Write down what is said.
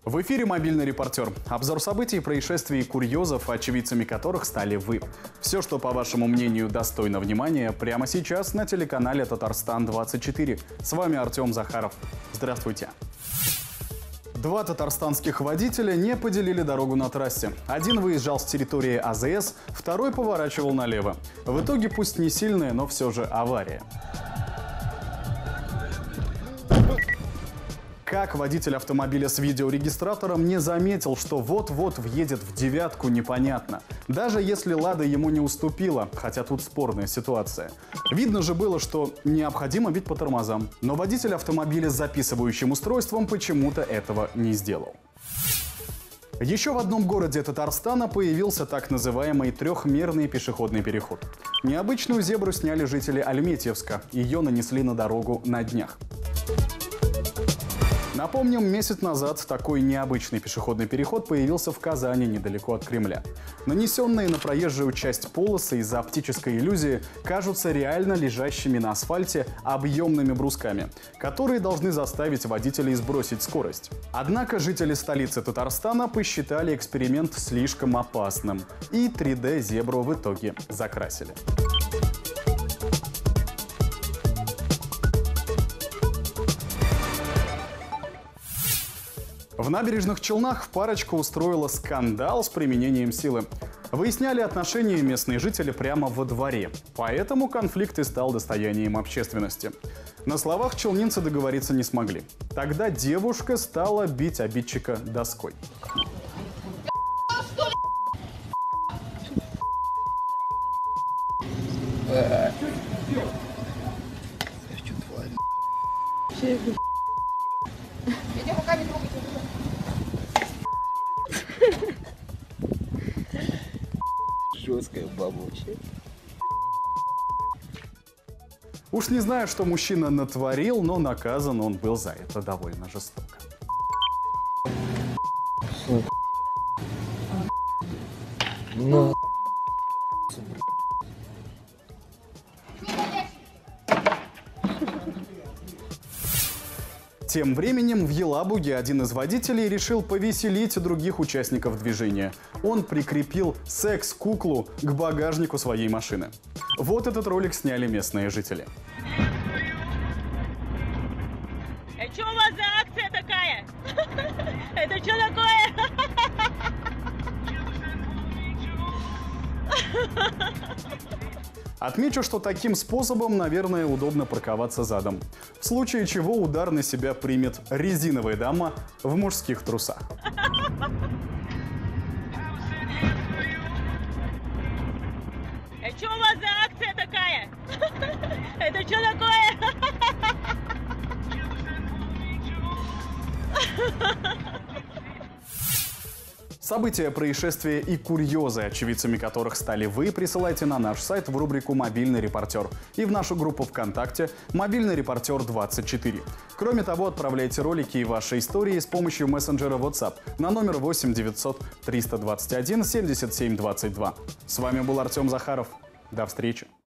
В эфире «Мобильный репортер». Обзор событий, происшествий и курьезов, очевидцами которых стали вы. Все, что, по вашему мнению, достойно внимания, прямо сейчас на телеканале «Татарстан-24». С вами Артем Захаров. Здравствуйте. Два татарстанских водителя не поделили дорогу на трассе. Один выезжал с территории АЗС, второй поворачивал налево. В итоге, пусть не сильная, но все же авария. Как водитель автомобиля с видеорегистратором не заметил, что вот-вот въедет в девятку, непонятно. Даже если «Лада» ему не уступила, хотя тут спорная ситуация. Видно же было, что необходимо бить по тормозам. Но водитель автомобиля с записывающим устройством почему-то этого не сделал. Еще в одном городе Татарстана появился так называемый трехмерный пешеходный переход. Необычную зебру сняли жители Альметьевска. Ее нанесли на дорогу на днях. Напомним, месяц назад такой необычный пешеходный переход появился в Казани, недалеко от Кремля. Нанесенные на проезжую часть полосы из-за оптической иллюзии кажутся реально лежащими на асфальте объемными брусками, которые должны заставить водителей сбросить скорость. Однако жители столицы Татарстана посчитали эксперимент слишком опасным и 3D-зебру в итоге закрасили. В Набережных Челнах парочка устроила скандал с применением силы. Выясняли отношения местные жители прямо во дворе, поэтому конфликт и стал достоянием общественности. На словах челнинцы договориться не смогли. Тогда девушка стала бить обидчика доской. Жесткая баба вообще. Уж не знаю, что мужчина натворил, но наказан он был за это довольно жестоко. Но... Тем временем в Елабуге один из водителей решил повеселить других участников движения. Он прикрепил секс-куклу к багажнику своей машины. Вот этот ролик сняли местные жители. Что у вас за акция такая? Это что такое? Отмечу, что таким способом, наверное, удобно парковаться задом. В случае чего удар на себя примет резиновая дама в мужских трусах. Что у вас за акция такая? Это что такое? События, происшествия и курьезы, очевидцами которых стали вы, присылайте на наш сайт в рубрику «Мобильный репортер» и в нашу группу ВКонтакте «Мобильный репортер 24». Кроме того, отправляйте ролики и ваши истории с помощью мессенджера WhatsApp на номер 8 900 321 77 22. С вами был Артем Захаров. До встречи.